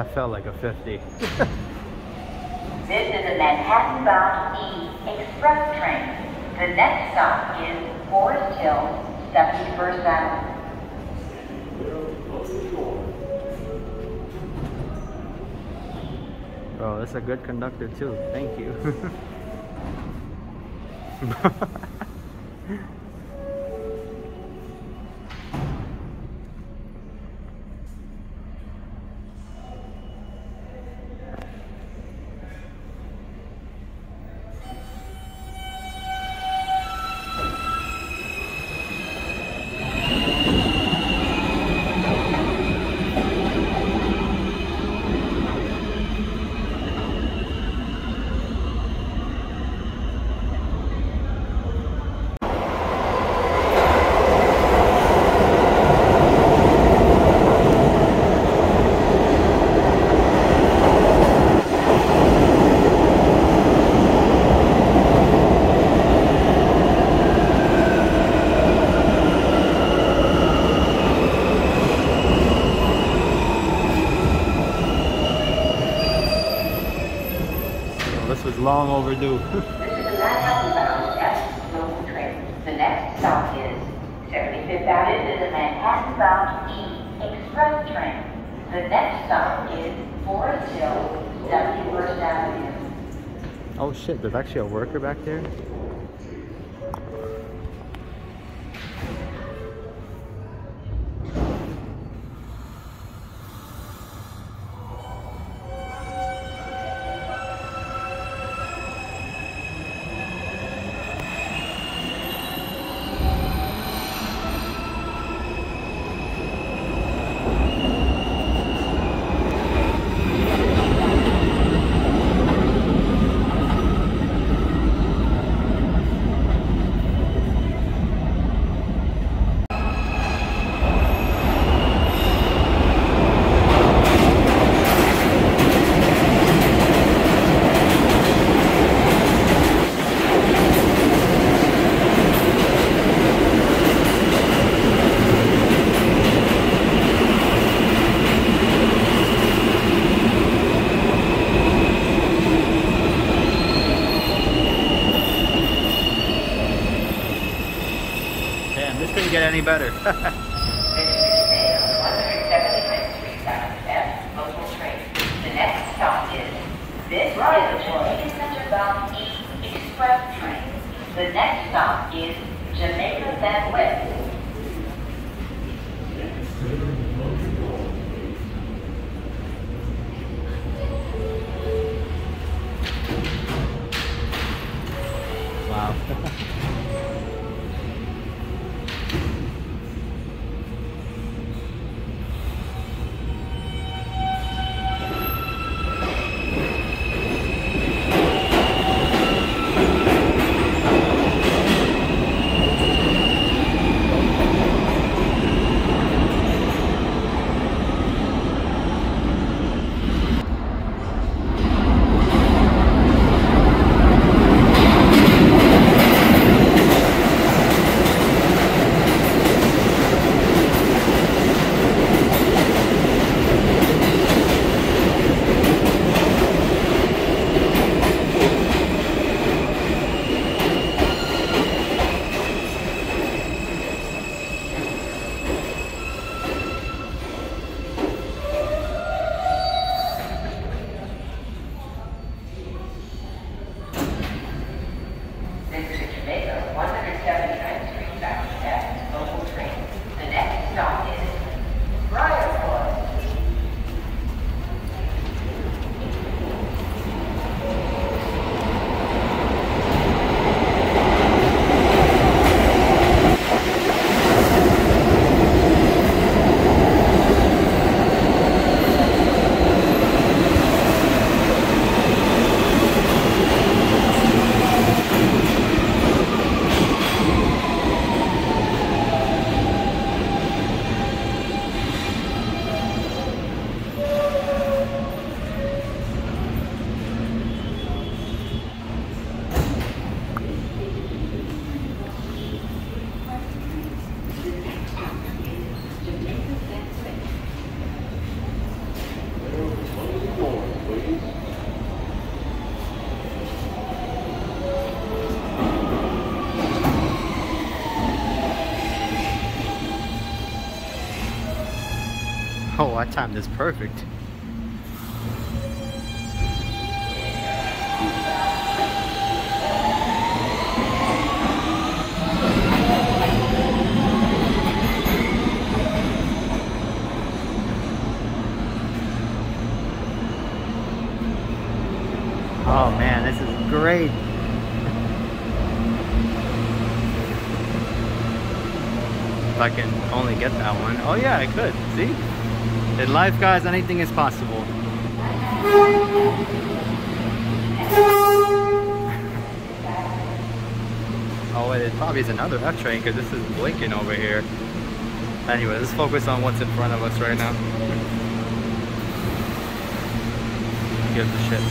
that felt like a 50. This is a Manhattan-bound E Express train. The next stop is Forest Hill, 71st Avenue. Bro, that's a good conductor too. Thank you. Long overdue. This is a Manhattan-bound S local train. The next stop is 75th Avenue. This is a Manhattan-bound E Express train. The next stop is Forest Hill, 71st Avenue. Oh shit, there's actually a worker back there? Get any better. This is a 179th Street F local train. The next stop is this is a Jamaica Center-bound E Express train. The next stop is Jamaica Van West. Wow. I timed this perfect. Oh man, this is great. If I can only get that one. Oh yeah, I could. See? In life, guys, anything is possible. Oh wait, it probably is another F train because this is blinking over here. Anyway, let's focus on what's in front of us right now. Give the shit.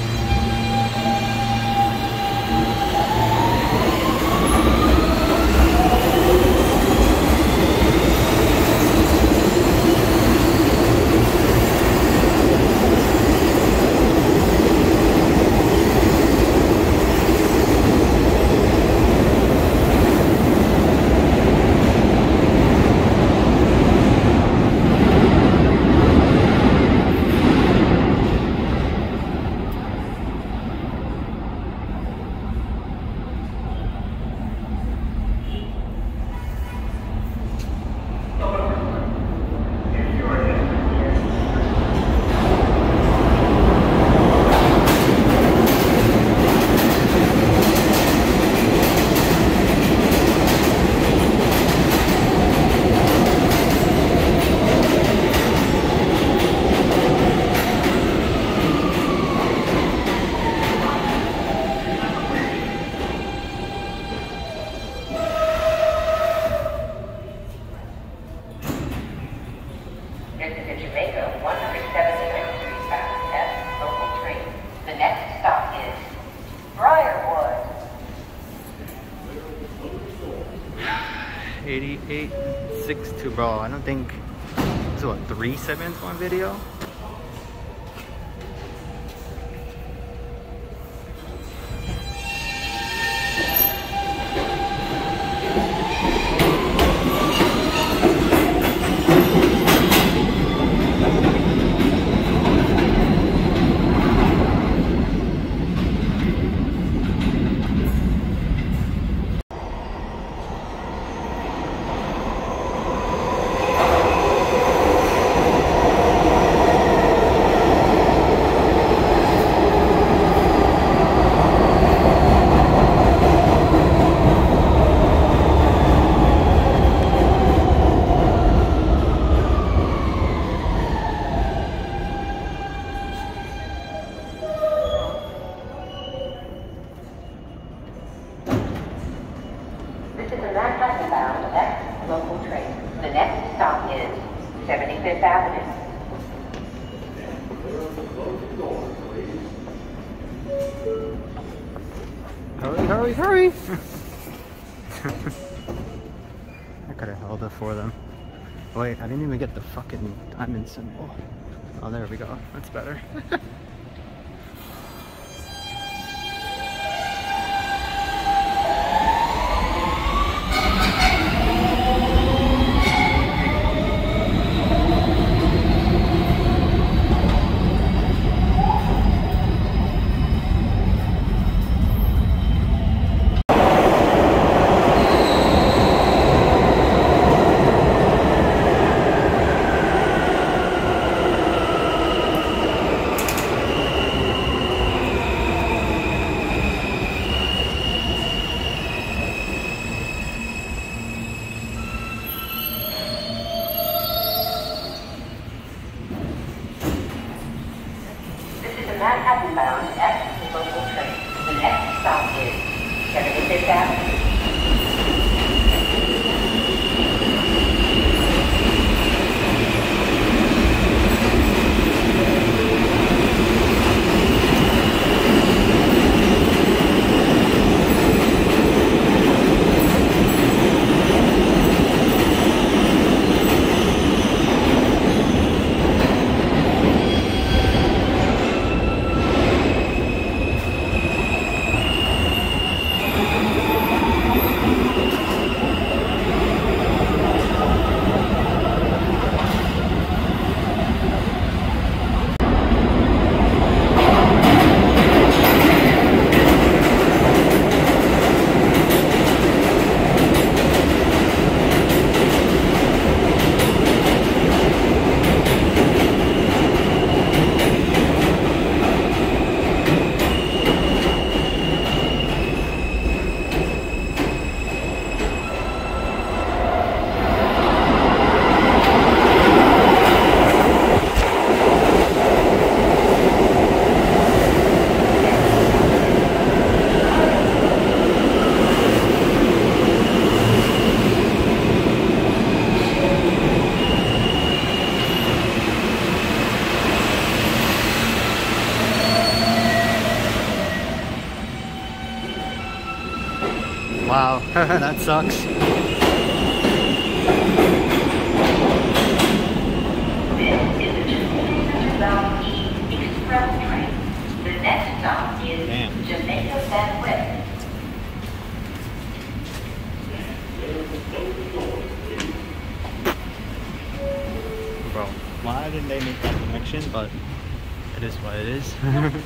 Next stop is Briarwood. 8862, bro. I don't think this is what 3 segments one video. This is a Manhattan-bound X local train. The next stop is 75th Avenue. Hurry, hurry, hurry! I could have held it for them. Wait, I didn't even get the fucking diamond symbol. Oh, there we go. That's better. Manhattan-bound X local train. The next stop is 75th Avenue. Wow, that sucks. This is the Tpke bound E express train. The next stop is Jamaica Bandwidth. Bro, why didn't they make that connection? But it is what it is.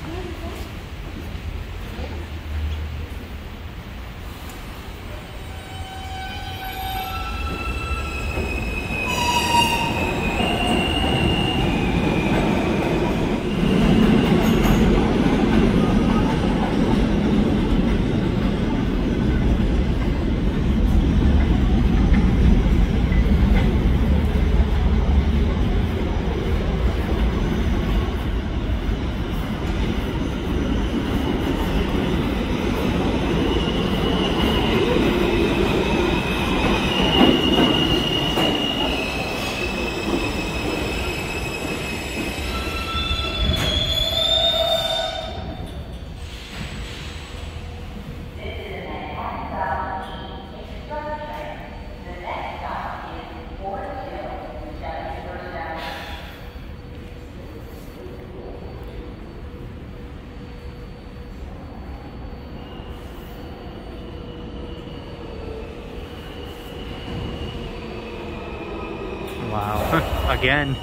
Wow, again.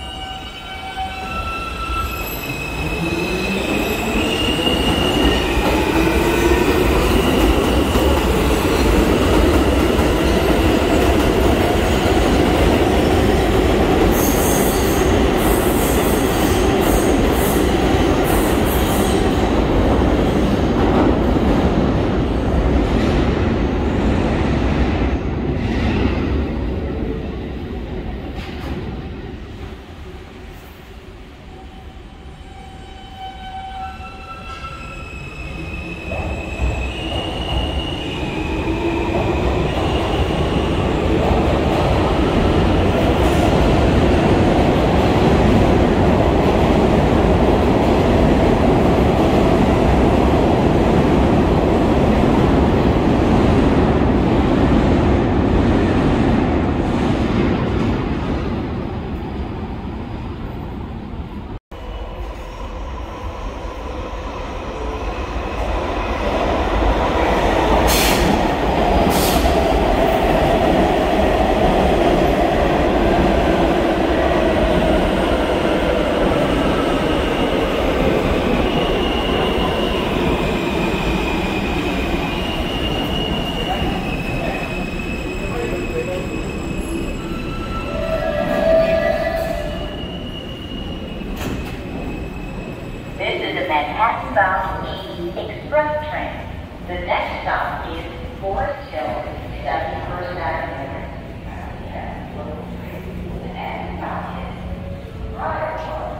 Manhattan-bound E express train. The next stop is Forest Hill, 71st Avenue. The next stop is Rutherford.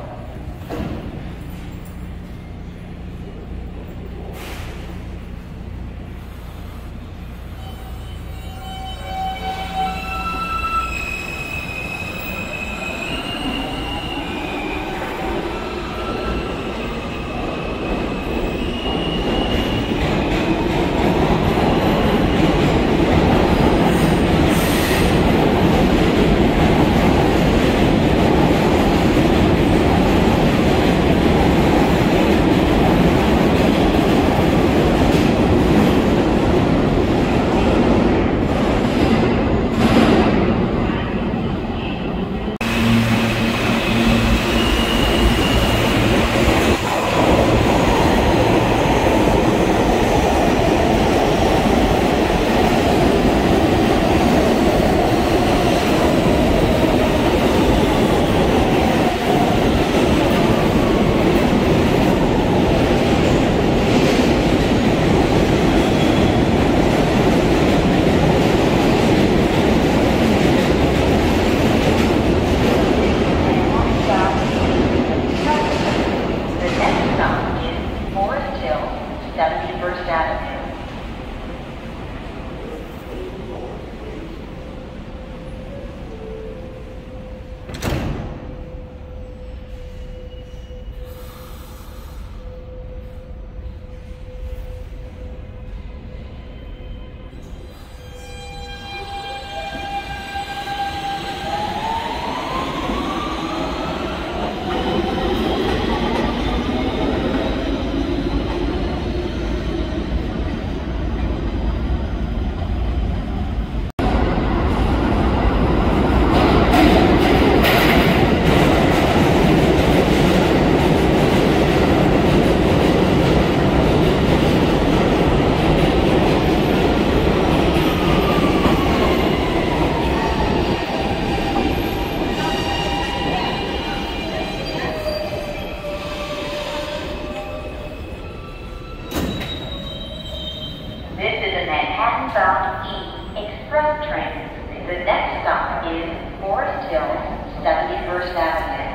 Manhattan-bound E Express train. The next stop is Forest Hill, 71st Avenue.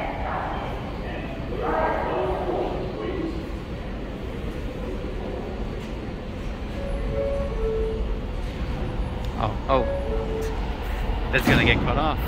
Oh, it's gonna get cut off.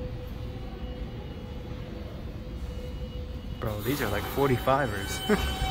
Bro, these are like 45ers.